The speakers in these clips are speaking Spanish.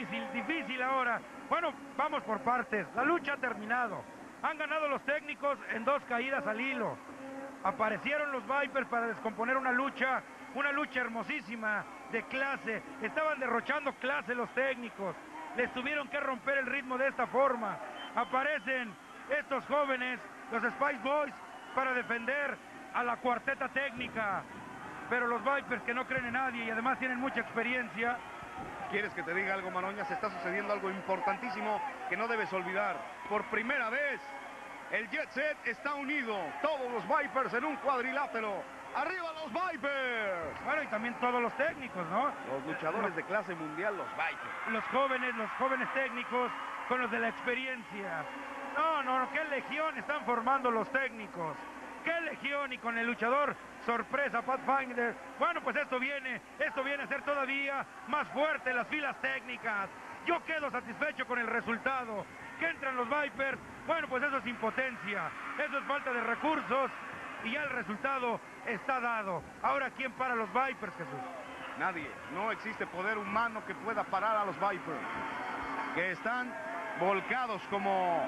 difícil, difícil ahora. Bueno, vamos por partes. La lucha ha terminado. Han ganado los técnicos en 2 caídas al hilo. Aparecieron los Vipers para descomponer una lucha hermosísima, de clase. Estaban derrochando clase los técnicos. Les tuvieron que romper el ritmo de esta forma. Aparecen estos jóvenes, los Spice Boys, para defender a la cuarteta técnica. Pero los Vipers, que no creen en nadie y además tienen mucha experiencia. ¿Quieres que te diga algo, Maroña? Se está sucediendo algo importantísimo que no debes olvidar. Por primera vez, el Jet Set está unido. Todos los Vipers en un cuadrilátero. ¡Arriba los Vipers! Bueno, y también todos los técnicos, ¿no? Los luchadores de clase mundial, los Vipers. Los jóvenes técnicos con los de la experiencia. No, qué legión están formando los técnicos. ¡Qué legión! Y con el luchador sorpresa, Pathfinder. Bueno, pues esto viene a ser todavía más fuerte las filas técnicas. Yo quedo satisfecho con el resultado. Que entran los Vipers, bueno, pues eso es impotencia. Eso es falta de recursos. Y ya el resultado está dado. Ahora, ¿quién para los Vipers, Jesús? Nadie. No existe poder humano que pueda parar a los Vipers. Que están volcados como,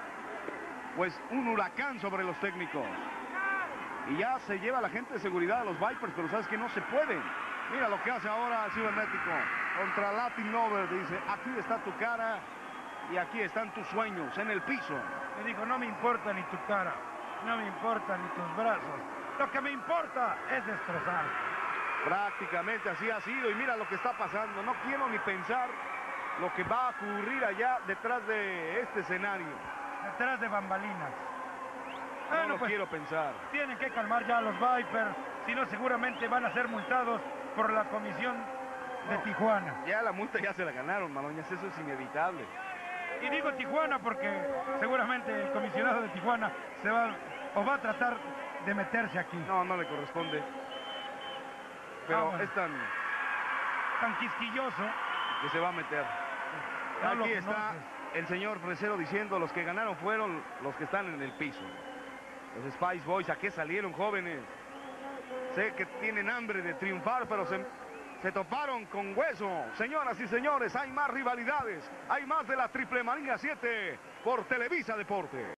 pues, un huracán sobre los técnicos. Y ya se lleva la gente de seguridad a los Vipers, pero sabes que no se pueden. Mira lo que hace ahora el cibernético contra Latin Lover. Dice, aquí está tu cara y aquí están tus sueños en el piso. Le dijo, no me importa ni tu cara, no me importa ni tus brazos. Lo que me importa es destrozar. Prácticamente así ha sido y mira lo que está pasando. No quiero ni pensar lo que va a ocurrir allá detrás de este escenario. Detrás de bambalinas. No lo quiero pensar. Tienen que calmar ya a los Vipers, si no seguramente van a ser multados por la comisión de Tijuana. Ya la multa ya se la ganaron, Maloñas, eso es inevitable. Y digo Tijuana porque seguramente el comisionado de Tijuana va a tratar de meterse aquí. No le corresponde. Pero es tan quisquilloso que se va a meter. Aquí está el señor Fresero diciendo, los que ganaron fueron los que están en el piso. Los Spice Boys, ¿a qué salieron, jóvenes? Sé que tienen hambre de triunfar, pero se toparon con hueso. Señoras y señores, hay más rivalidades. Hay más de la Triple Manía 7 por Televisa Deporte.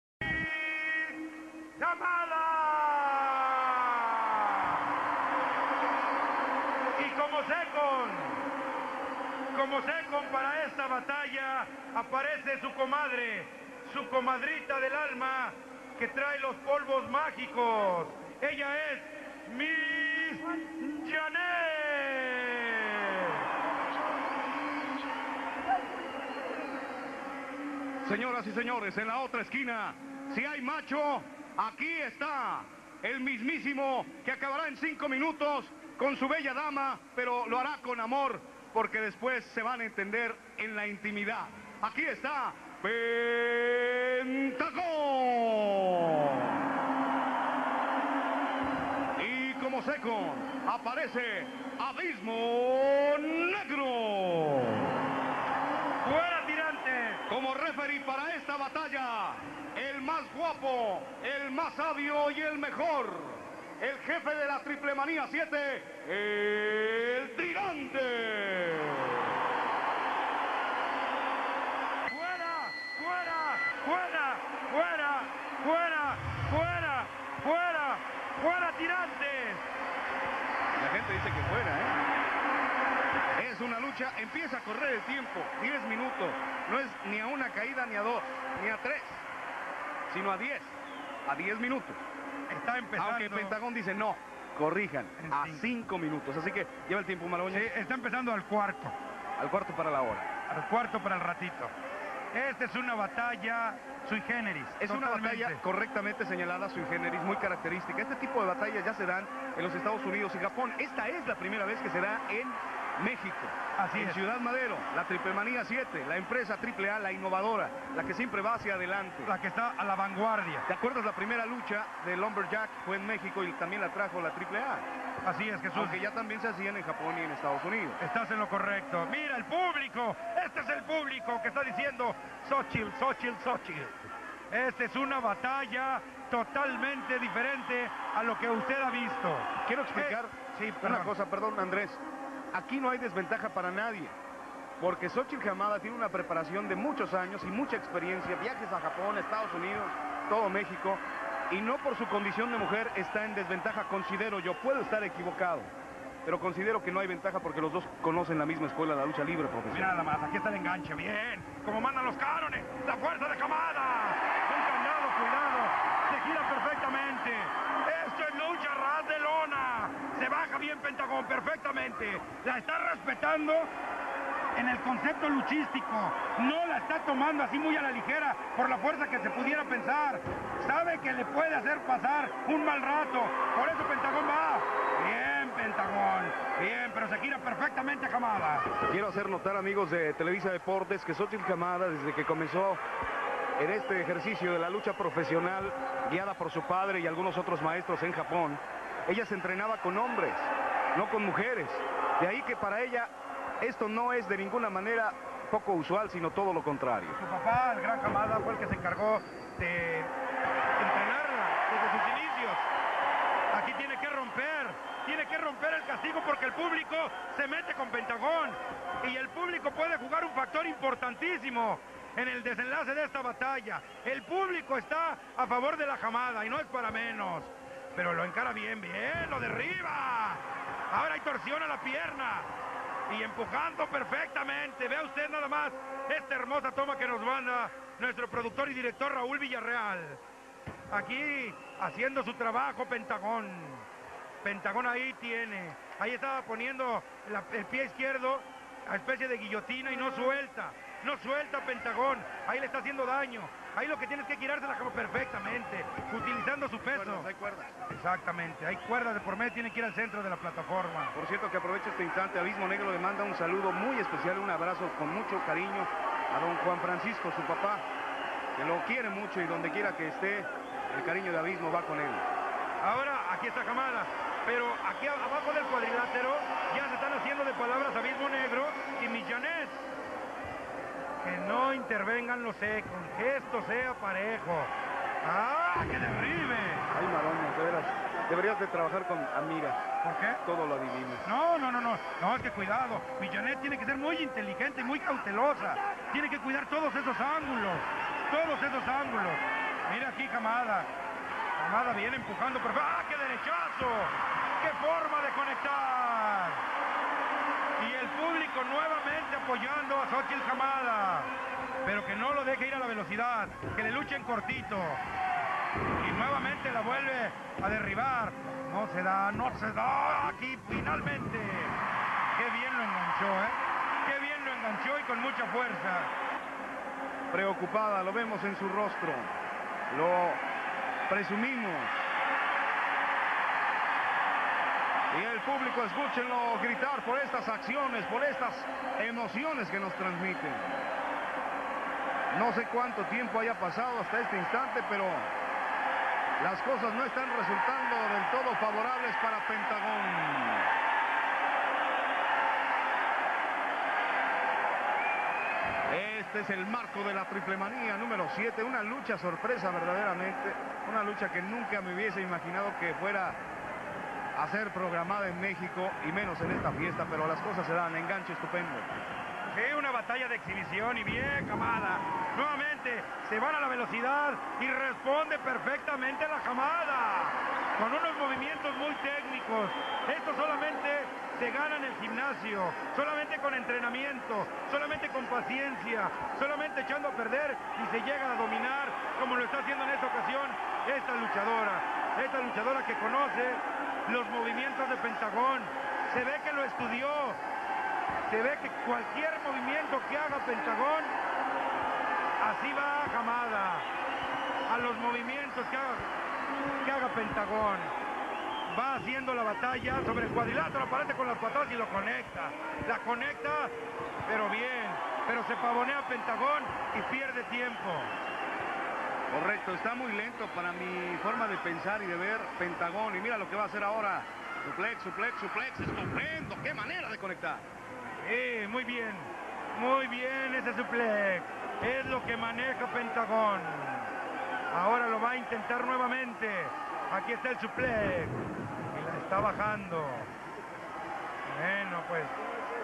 ¡Llamada! Y como secon para esta batalla, aparece su comadre, su comadrita del alma, que trae los polvos mágicos. Ella es Miss Janet. Señoras y señores, en la otra esquina, si hay macho, aquí está el mismísimo que acabará en 5 minutos con su bella dama, pero lo hará con amor, porque después se van a entender en la intimidad. Aquí está Pentagón. Y como second aparece Abismo Negro. ¡Fuera, tirante! Como referee para esta batalla, el más guapo, el más sabio y el mejor, el jefe de la Triple Manía 7, el Tirante. ¡Fuera! ¡Fuera! ¡Fuera! ¡Fuera! ¡Fuera! ¡Fuera! ¡Fuera! ¡Fuera, tirantes! La gente dice que fuera, Es una lucha, empieza a correr el tiempo, 10 minutos. No es ni a una caída, ni a 2, ni a 3, sino a 10. A 10 minutos. Está empezando. Aunque Pentagón dice no, corrijan, a 5 minutos. Así que lleva el tiempo, Maloña. Sí, está empezando al cuarto. Al cuarto para la hora. Al cuarto para el ratito. Esta es una batalla sui generis. Es una batalla correctamente señalada, sui generis, muy característica. Este tipo de batallas ya se dan en los Estados Unidos y Japón. Esta es la primera vez que se da en México. Así en es. Ciudad Madero, la Triple Manía 7, la empresa AAA, la innovadora, la que siempre va hacia adelante. La que está a la vanguardia. ¿Te acuerdas la primera lucha de Lumberjack? Fue en México y también la trajo la AAA. Así es, Jesús. Aunque ya también se hacían en Japón y en Estados Unidos. Estás en lo correcto. Mira el público. Este es el público que está diciendo Xochitl, Xochitl, Xochitl. Esta es una batalla totalmente diferente a lo que usted ha visto. Quiero explicar Sí, una cosa, perdón, Andrés. Aquí no hay desventaja para nadie. porque Xochitl Hamada tiene una preparación de muchos años y mucha experiencia, viajes a Japón, Estados Unidos, todo México, y no por su condición de mujer está en desventaja, considero yo, puedo estar equivocado, pero considero que no hay ventaja porque los dos conocen la misma escuela de la lucha libre, profesor. Mira nada más, aquí está el enganche, bien, como mandan los cánones, la fuerza de Hamada, un candado, cuidado, se gira perfectamente, esto es lucha ras de lona, se baja bien Pentagón perfectamente, la está respetando en el concepto luchístico, no la está tomando así muy a la ligera por la fuerza que se pudiera pensar, sabe que le puede hacer pasar un mal rato, por eso Pentagón va, bien Pentagón, bien, pero se gira perfectamente Hamada. Quiero hacer notar, amigos de Televisa Deportes, que Xochitl Hamada, desde que comenzó en este ejercicio de la lucha profesional, guiada por su padre y algunos otros maestros en Japón, ella se entrenaba con hombres, no con mujeres, de ahí que para ella esto no es de ninguna manera poco usual, sino todo lo contrario. Su papá, el gran Hamada, fue el que se encargó de entrenarla desde sus inicios. Aquí tiene que romper el castigo porque el público se mete con Pentagón y el público puede jugar un factor importantísimo en el desenlace de esta batalla. El público está a favor de la Hamada y no es para menos, pero lo encara bien, lo derriba. Ahora hay torsión a la pierna y empujando perfectamente. Vea usted nada más esta hermosa toma que nos manda nuestro productor y director Raúl Villarreal. Aquí haciendo su trabajo Pentagón. Pentagón ahí estaba poniendo el pie izquierdo a especie de guillotina y no suelta Pentagón, ahí le está haciendo daño, ahí lo que tienes que girarse la cama perfectamente, utilizando su peso. Hay cuerdas. Exactamente, hay cuerdas de por medio, tiene que ir al centro de la plataforma. Por cierto, que aprovecho este instante, Abismo Negro le manda un saludo muy especial, un abrazo con mucho cariño a don Juan Francisco, su papá, que lo quiere mucho y donde quiera que esté, el cariño de Abismo va con él. Ahora, aquí está Hamada, pero aquí abajo del cuadrilátero ya se están haciendo de palabras Abismo Negro y Millanet. Que no intervengan los secos, que esto sea parejo. ¡Ah, que derribe! Ay, Maroña, de veras, deberías de trabajar con amigas. ¿Por qué? Todo lo adivinas. No, es que cuidado. Millanet tiene que ser muy inteligente y muy cautelosa. Tiene que cuidar todos esos ángulos. Mira aquí Hamada. Hamada viene empujando, pero ¡ah, qué derechazo! ¡Qué forma de conectar! Y el público nuevamente apoyando a Xochitl Hamada, pero que no lo deje ir a la velocidad, que le luchen cortito. Y nuevamente la vuelve a derribar. No se da. Aquí finalmente. Qué bien lo enganchó, Qué bien lo enganchó y con mucha fuerza. Preocupada, lo vemos en su rostro. Lo presumimos. Y el público, escúchenlo gritar por estas acciones, por estas emociones que nos transmiten. No sé cuánto tiempo haya pasado hasta este instante, pero las cosas no están resultando del todo favorables para Pentagón. Este es el marco de la triple manía número 7, una lucha sorpresa verdaderamente, una lucha que nunca me hubiese imaginado que fuera a ser programada en México y menos en esta fiesta, pero las cosas se dan, enganche estupendo. Sí, una batalla de exhibición y bien Hamada. Nuevamente se van a la velocidad y responde perfectamente la Hamada. Con unos movimientos muy técnicos. Esto solamente se gana en el gimnasio, solamente con entrenamiento, solamente con paciencia, solamente echando a perder y se llega a dominar como lo está haciendo en esta ocasión esta luchadora que conoce los movimientos de Pentagón. Se ve que lo estudió. Se ve que cualquier movimiento que haga Pentagón, así va Hamada. A los movimientos que haga Pentagón. Va haciendo la batalla sobre el cuadrilátero, aparece con las patadas y lo conecta. La conecta, pero bien. Pero se pavonea Pentagón y pierde tiempo. Correcto, está muy lento para mi forma de pensar y de ver Pentagón. Y mira lo que va a hacer ahora. Suplex, suplex, suplex, estupendo. ¡Qué manera de conectar! Muy bien ese suplex. Es lo que maneja Pentagón. Ahora lo va a intentar nuevamente. Aquí está el suplex. Y la está bajando. Bueno, pues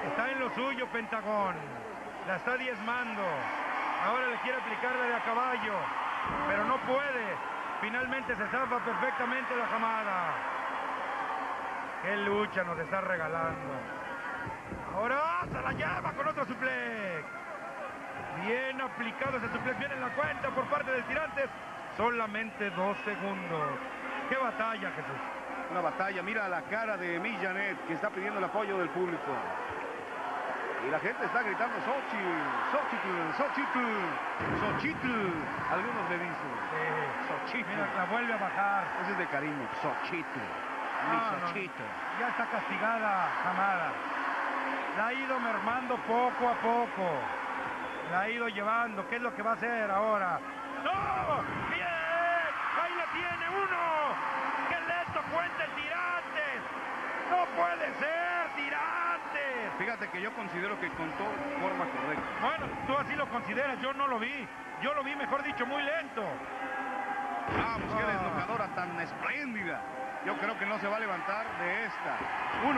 Está en lo suyo Pentagón. La está diezmando. Ahora le quiere aplicar la de a caballo, pero no puede. Finalmente se zafa perfectamente la Hamada. Qué lucha nos está regalando. Ahora se la lleva con otro suplex. Bien aplicado ese suplex, bien en la cuenta por parte del Tirantes. Solamente 2 segundos. ¡Qué batalla, Jesús! Una batalla, mira la cara de Millanet, que está pidiendo el apoyo del público. Y la gente está gritando Xochitl, Xochitl, Xochitl, Xochitl. Algunos le dicen. Xochitl. Mira, la vuelve a bajar. Ese es de cariño, Xochitl. Mi Xochitl. Ya está castigada Hamada. La ha ido mermando poco a poco. La ha ido llevando. ¿Qué es lo que va a hacer ahora? ¡No! ¡Bien! ¡Ahí la tiene uno! ¡Qué lento cuenta el Tirantes! ¡No puede ser, Tirantes! Fíjate que yo considero que contó de forma correcta. Bueno, tú así lo consideras, yo no lo vi. Yo lo vi, mejor dicho, muy lento. Vamos, qué deslocadora tan espléndida. Yo creo que no se va a levantar de esta. 1,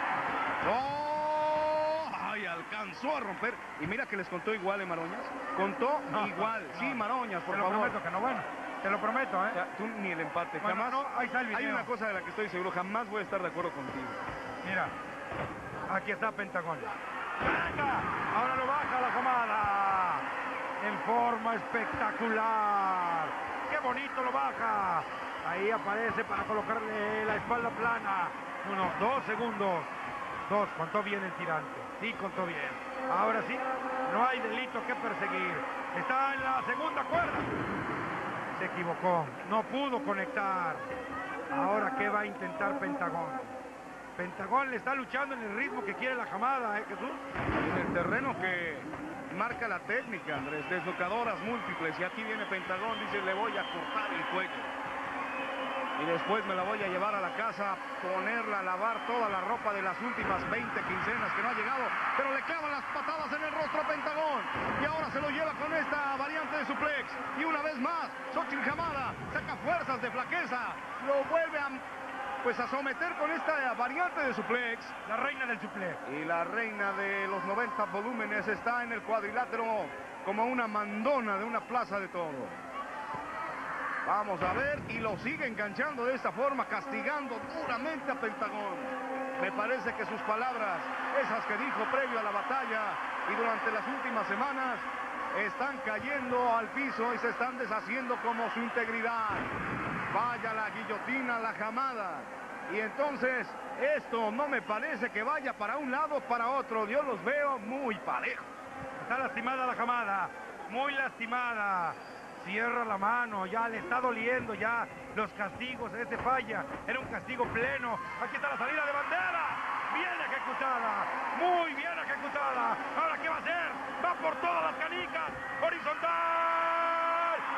2. ¡Ay, alcanzó a romper! Y mira que les contó igual, Maroñas. Contó igual. Sí, Maroñas, por favor. Te lo prometo que no, bueno. Te lo prometo, ¿eh? Ya, tú ni el empate, Bueno, jamás. no, ahí está el video. Hay una cosa de la que estoy seguro, jamás voy a estar de acuerdo contigo. Mira, aquí está Pentagón. ¡Venga! Ahora lo baja la Hamada. En forma espectacular. ¡Qué bonito lo baja! Ahí aparece para colocarle la espalda plana. 1, 2 segundos. 2, contó bien el Tirante. Sí, contó bien. Ahora sí, no hay delito que perseguir. Está en la segunda cuerda. Se equivocó, no pudo conectar. Ahora, ¿qué va a intentar Pentagón? Pentagón le está luchando en el ritmo que quiere la Hamada, ¿eh, Jesús? En el terreno que marca la técnica, Andrés, deslocadoras múltiples. Y aquí viene Pentagón, dice, le voy a cortar el cuello. Y después me la voy a llevar a la casa, ponerla a lavar toda la ropa de las últimas 20 quincenas que no ha llegado. Pero le clavan las patadas en el rostro a Pentagón. Y ahora se lo lleva con esta variante de suplex. Y una vez más, Xochitl Hamada saca fuerzas de flaqueza. Lo vuelve a someter con esta variante de suplex. La reina del suplex. Y la reina de los 90 volúmenes está en el cuadrilátero como una mandona de una plaza de todo. Vamos a ver, y lo sigue enganchando de esta forma, castigando duramente a Pentagón. Me parece que sus palabras, esas que dijo previo a la batalla y durante las últimas semanas, están cayendo al piso y se están deshaciendo como su integridad. Vaya la guillotina, la Hamada. Y entonces, esto no me parece que vaya para un lado o para otro. Yo los veo muy parejos. Está lastimada la Hamada, muy lastimada. Cierra la mano, ya le está doliendo ya los castigos, ese falla, era un castigo pleno. Aquí está la salida de bandera, bien ejecutada, muy bien ejecutada. Ahora, ¿qué va a hacer? Va por todas las canicas, horizontal,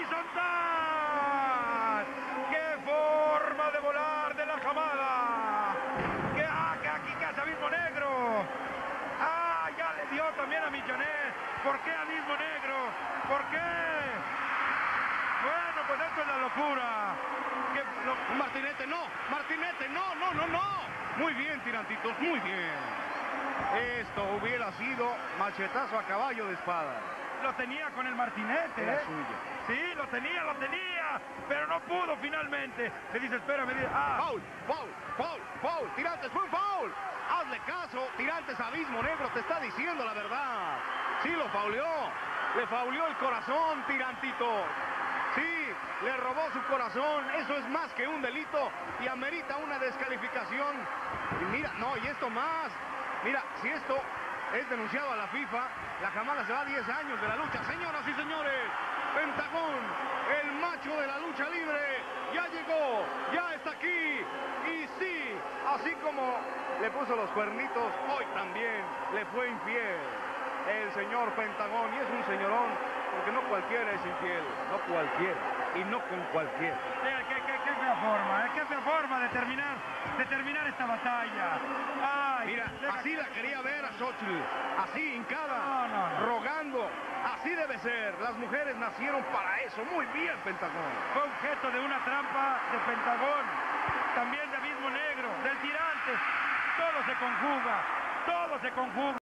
horizontal. ¡Qué forma de volar de la Hamada! ¡Que aquí que hace Abismo Negro! ¡Ah, ya le dio también a Millanet! ¿Por qué Abismo Negro? ¿Por qué? Bueno, pues esto es la locura. Martinete, no. Martinete, no, no, no, no. Muy bien, Tirantitos, muy bien. Esto hubiera sido machetazo a caballo de espada. Lo tenía con el Martinete, Era ¿eh? suyo. Sí, lo tenía, pero no pudo finalmente. Le dice, espera, me dice, Foul, foul, foul, foul. Tirantes, fue un foul. Hazle caso, Tirantes, Abismo Negro te está diciendo la verdad. Sí, lo fauleó. Le fauleó el corazón, Tirantito. Sí, le robó su corazón, eso es más que un delito y amerita una descalificación. Y mira, no, y esto más. Mira, si esto es denunciado a la FIFA, la Hamada se va a 10 años de la lucha. Señoras y señores, Pentagón, el macho de la lucha libre, ya llegó, ya está aquí. Y sí, así como le puso los cuernitos, hoy también le fue infiel el señor Pentagón, y es un señorón, porque no cualquiera es infiel, no cualquiera, y no con cualquiera. Qué fea forma, qué fea forma de terminar esta batalla. Ay, mira, así la quería ver a Xochitl, así hincada, No. rogando, así debe ser, las mujeres nacieron para eso, muy bien Pentagón. Fue objeto de una trampa de Pentagón, también de Abismo Negro, del Tirantes, todo se conjuga. todo se conjuga.